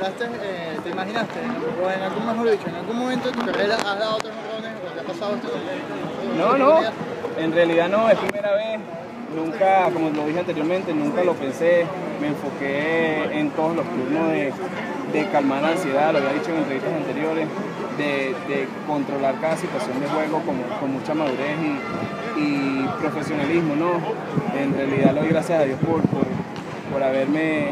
lograste, te imaginaste, o en algún, mejor dicho, en algún momento de tu carrera has dado 3 jonrones o te ha pasado esto? No, en realidad no, es primera vez. Nunca, como lo dije anteriormente, nunca lo pensé. Me enfoqué en todos los turnos de calmar la ansiedad, lo había dicho en entrevistas anteriores, de controlar cada situación de juego con mucha madurez y profesionalismo, ¿no? En realidad le doy gracias a Dios por haber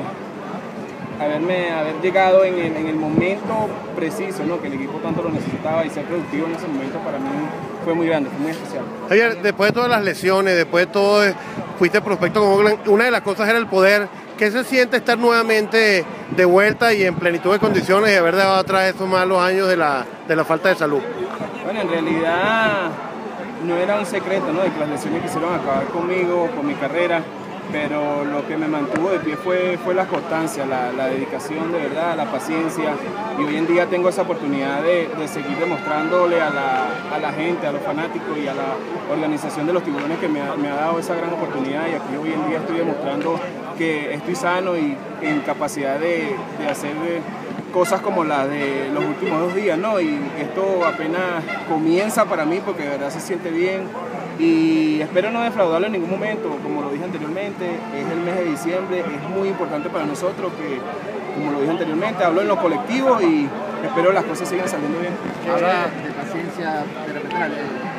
llegado en el momento preciso, ¿no? Que el equipo tanto lo necesitaba, y ser productivo en ese momento para mí fue muy grande, fue muy especial. Javier, después de todas las lesiones, después de todo, fuiste prospecto con Oakland, una de las cosas era el poder. ¿Qué se siente estar nuevamente de vuelta y en plenitud de condiciones y haber dejado atrás esos malos años de la falta de salud? Bueno, en realidad no era un secreto, ¿no? De que las lesiones quisieron acabar conmigo, con mi carrera, pero lo que me mantuvo de pie fue la constancia, la dedicación de verdad, la paciencia, y hoy en día tengo esa oportunidad de seguir demostrándole a la gente, a los fanáticos y a la organización de los Tiburones que me ha dado esa gran oportunidad, y aquí hoy en día estoy demostrando que estoy sano y en capacidad de hacer cosas como las de los últimos 2 días, ¿no? Y esto apenas comienza para mí porque de verdad se siente bien y espero no defraudarlo en ningún momento. Como lo dije anteriormente, es el mes de diciembre, es muy importante para nosotros que, como lo dije anteriormente, hablo en lo colectivo y espero las cosas sigan saliendo bien. Habla de paciencia, de repente